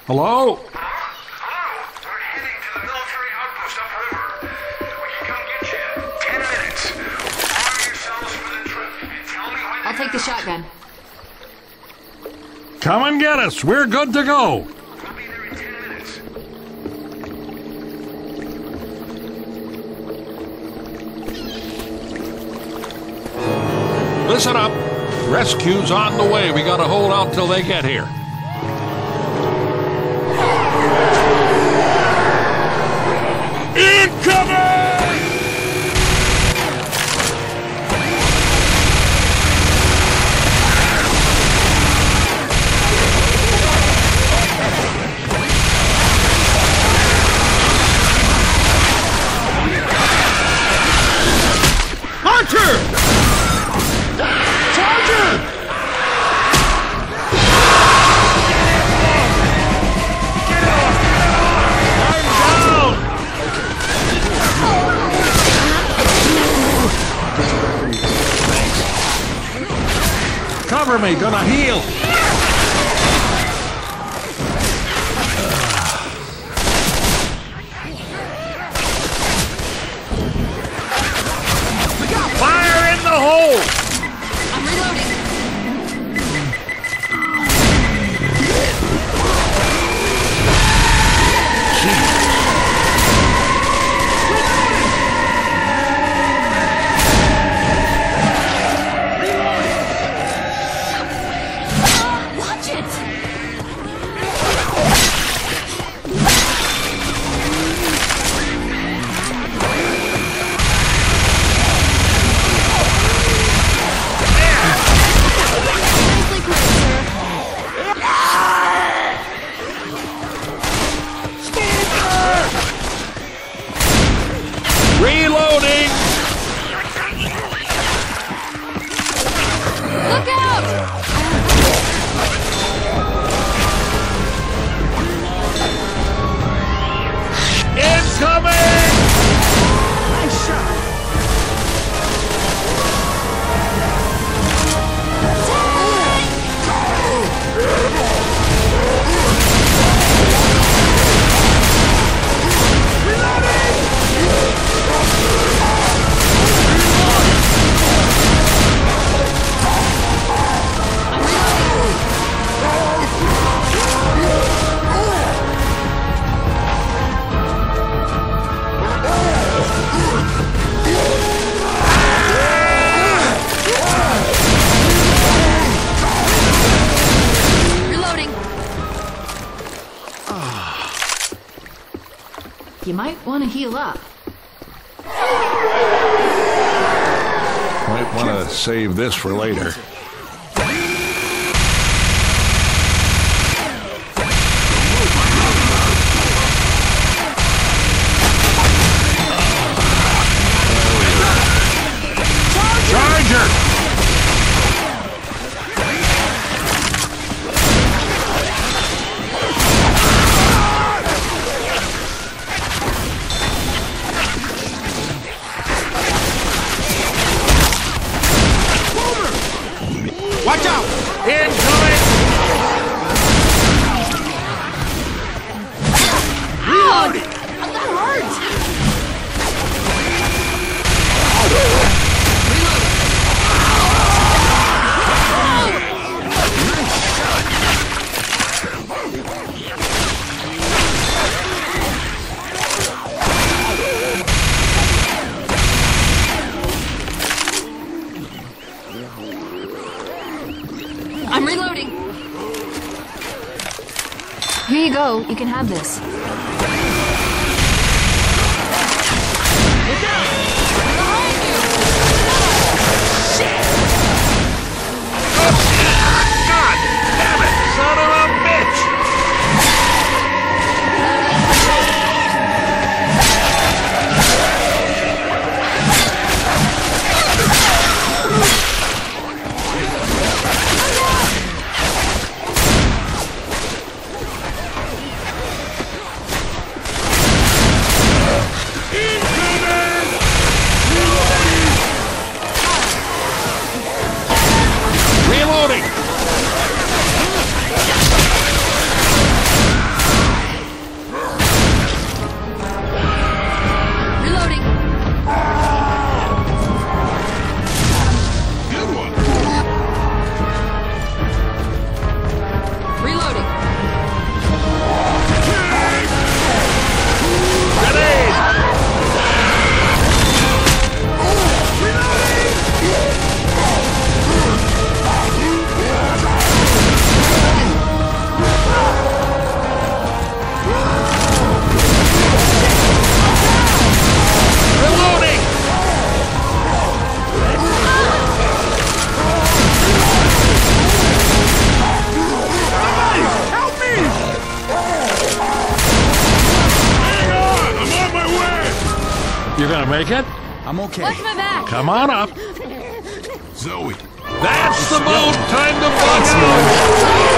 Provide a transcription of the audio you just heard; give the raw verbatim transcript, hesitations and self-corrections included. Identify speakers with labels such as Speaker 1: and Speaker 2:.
Speaker 1: Hello?
Speaker 2: Hello? We're heading to the military outpost upriver. We can come get you in ten minutes. Arm yourselves for the trip and tell me when.
Speaker 3: I'll take the shotgun.
Speaker 1: Come and get us. We're good to go.
Speaker 2: We'll be there in ten minutes.
Speaker 1: Listen up. Rescue's on the way. We gotta hold out till they get here. Incoming! Archer! Cover me, gonna heal. Fire in the hole!
Speaker 3: I'm reloading. Watch it! Nicely played, sir.
Speaker 1: Reloading!
Speaker 3: Look out!
Speaker 1: Incoming! Nice shot!
Speaker 3: Reloading. You might want to heal up.
Speaker 1: Might want to save this for later. Charger! Watch out! Incoming!
Speaker 3: Reloading! I'm not hurt! I'm reloading. Here you go. You can have this.
Speaker 1: God damn it! Son of a bitch! gonna make it.
Speaker 4: I'm okay.
Speaker 3: Watch my back.
Speaker 1: Come on up.
Speaker 2: Zoe.
Speaker 1: That's the boat. Time to bug out.